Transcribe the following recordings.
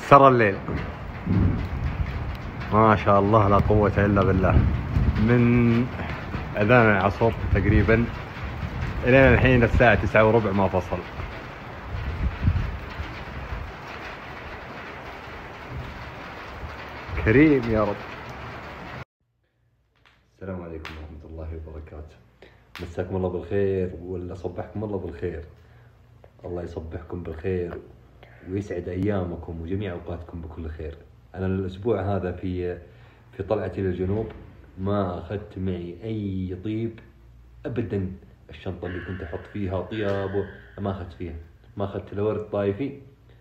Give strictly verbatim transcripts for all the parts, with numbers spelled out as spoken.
سرى الليل ما شاء الله لا قوة إلا بالله. من أذان العصر تقريبا إلى الحين الساعة تسعة وربع ما فصل. كريم يا رب. السلام عليكم ورحمة الله وبركاته. مساكم الله بالخير ولا صبحكم الله بالخير. الله يصبحكم بالخير ويسعد أيامكم وجميع أوقاتكم بكل خير. أنا الأسبوع هذا في في طلعتي للجنوب ما أخذت معي أي طيب أبدا. الشنطة اللي كنت أحط فيها طياب ما أخذت فيها، ما أخذت لا ورد طايفي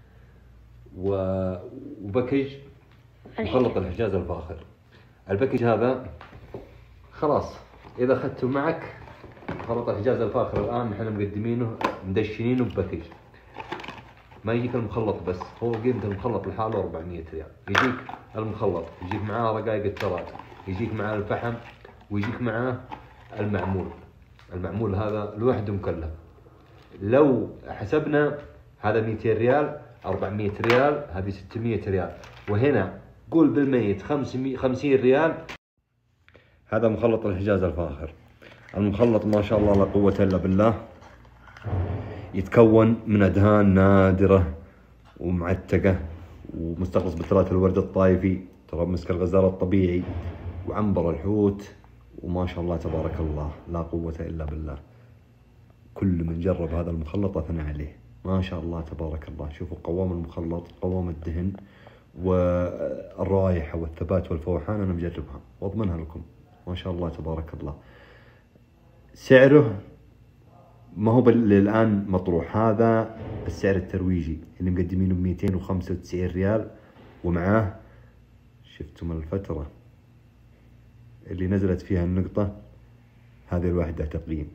وبكج مخلط الحجاز الفاخر. البكج هذا خلاص إذا أخذته معك مخلط الحجاز الفاخر الآن نحن مقدمينه مدشنينه ببكج. ما يجيك المخلط بس، هو قيمة المخلط لحاله أربعمية ريال. يجيك المخلط، يجيك معاه رقائق التراد، يجيك معاه الفحم، ويجيك معاه المعمول. المعمول هذا لوحده مكلف. لو حسبنا هذا مئتين ريال، أربعمية ريال، هذه ستمية ريال، وهنا قول بالميت خمسين ريال. هذا مخلط الحجاز الفاخر. المخلط ما شاء الله لا قوة إلا بالله، يتكون من أدهان نادرة ومعتقة ومستخلص بترات الورد الطايفي، تراب مسك الغزال الطبيعي، وعنبر الحوت، وما شاء الله تبارك الله لا قوة إلا بالله. كل من جرب هذا المخلط أثنى عليه ما شاء الله تبارك الله. شوفوا قوام المخلط، قوام الدهن، والرائحة والثبات والفوحان أنا مجربها وأضمنها لكم ما شاء الله تبارك الله. سعره ما هو الآن مطروح، هذا السعر الترويجي اللي مقدمينه ب مئتين وخمسة وتسعين ريال، ومعاه شفتم الفترة اللي نزلت فيها النقطة هذه الواحدة تقييم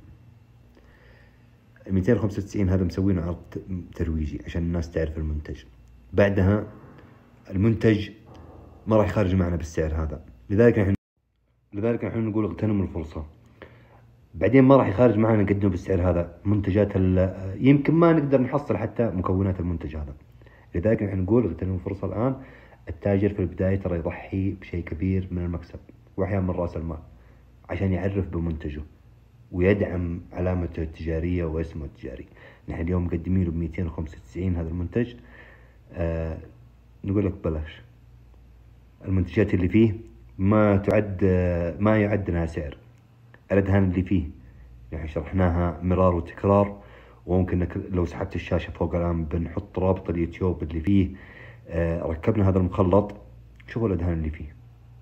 مئتين وخمسة وتسعين. هذا مسوينه عرض ترويجي عشان الناس تعرف المنتج. بعدها المنتج ما راح يخرج معنا بالسعر هذا، لذلك نحن لذلك نحن نقول اغتنموا الفرصة. بعدين ما راح يخرج معنا نقدمه بالسعر هذا. منتجات يمكن ما نقدر نحصل حتى مكونات المنتج هذا، لذلك نحن نقول اغتنموا الفرصة الآن. التاجر في البداية ترى يضحي بشيء كبير من المكسب وأحيانا من رأس المال عشان يعرف بمنتجه ويدعم علامته التجارية واسمه التجاري. نحن اليوم مقدمينه ب مئتين وخمسة وتسعين هذا المنتج. آه نقول لك بلاش. المنتجات اللي فيه ما تعد ما يعد لها سعر. الأدهان اللي فيه يعني شرحناها مرار وتكرار، وممكن لو سحبت الشاشة فوق الآن بنحط رابط اليوتيوب اللي فيه. آه ركبنا هذا المخلط، شوفوا الأدهان اللي فيه،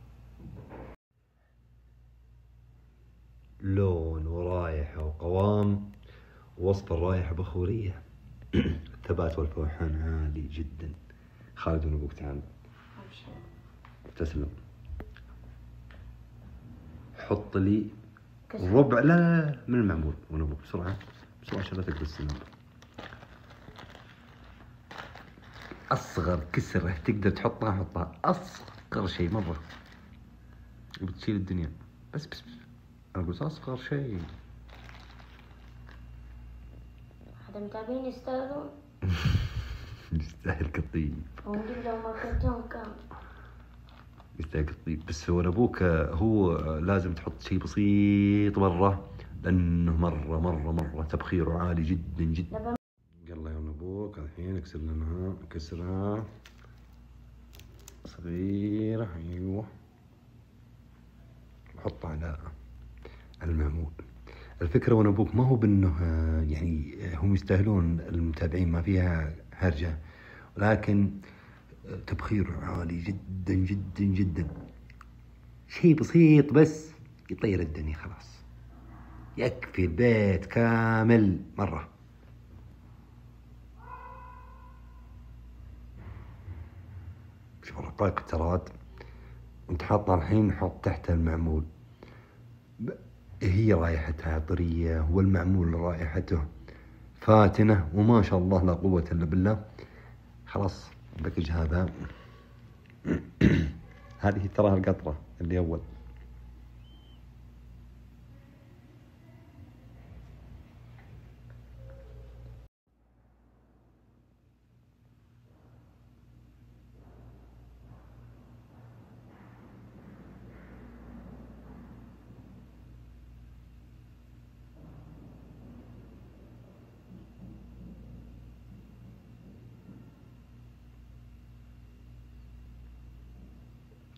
لون ورائحة وقوام، ووصف الرائحة بخورية. الثبات والفوحان عالي جدا. خالد ونبوك تعال. تسلم. حط لي ربع، لا لا لا من المعمول ونبوك بسرعة بسرعة عشان لا تقبل السنان. أصغر كسرة تقدر تحطها حطها، أصغر شيء مرة بتشيل الدنيا. بس بس, بس. أنا أقول أصغر شيء. هذا متابعين يستاهلون. يستاهل قطيب. ونقول لو ما كنتهم كان يستاهل قطيب. بس هو أبوك هو لازم تحط شيء بسيط مرة، لأنه مرة مرة مرة تبخيره عالي جدا جدا. يلا يا أبوك الحين اكسر لنا كسرة صغيرة. أيوه وحطها على المعمول. الفكرة وانا ابوك ما هو بانه يعني هم يستاهلون المتابعين، ما فيها هرجة، ولكن تبخيره عالي جدا جدا جدا. شيء بسيط بس يطير الدنيا خلاص، يكفي البيت كامل مرة. شوف رقائق التراد وانت حاطها الحين، حط تحت المعمول. هي رائحتها عطرية والمعمول رائحته فاتنة وما شاء الله لا قوة إلا بالله. خلاص الباكج هذا هذه تراها القطرة اللي أول.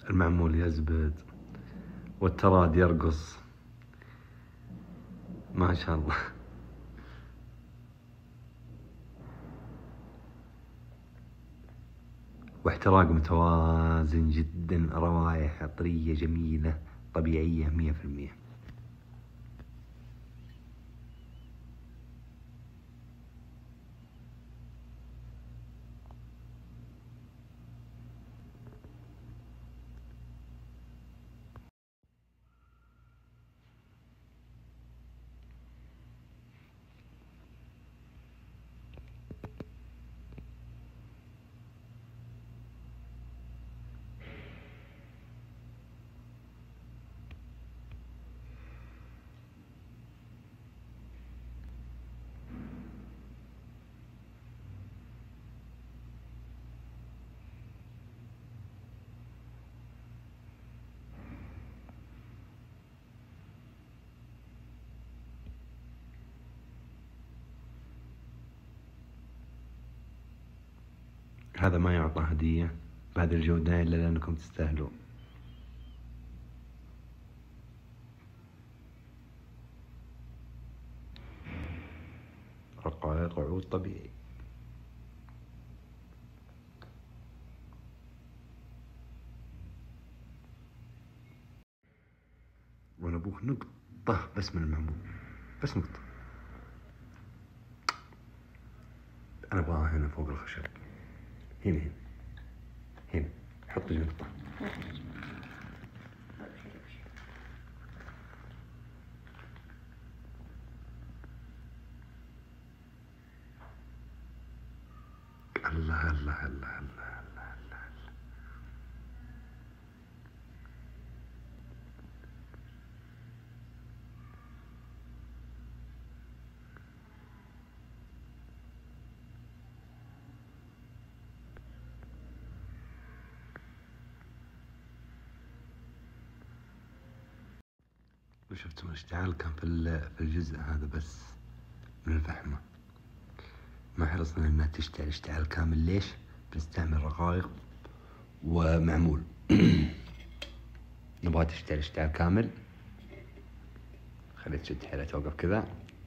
المعمول يزبد والتراد يرقص ما شاء الله. واحتراق متوازن جدا، روايح عطرية جميلة طبيعية مية في المية. هذا ما يعطى هدية بهذه الجودة إلا لأنكم تستاهلون. رقائق عود طبيعي. ونبوه نقطة بس من المعمول، بس نقطة. أنا أبغاها هنا فوق الخشب، هنا هنا هنا حط لي نقطة. الله الله الله الله الله الله. وشفتم الاشتعال كان في في الجزء هذا بس من الفحمة، ما حرصنا انها تشتعل اشتعال كامل. ليش؟ بنستعمل رقائق ومعمول. نبغى تشتعل اشتعال كامل، خلي تشد حيلها توقف كذا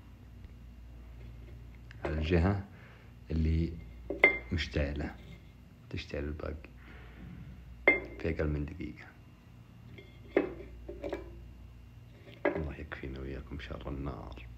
على الجهة اللي مشتعلة، تشتعل الباقي في أقل من دقيقة. الله يكفينا وياكم شر النار.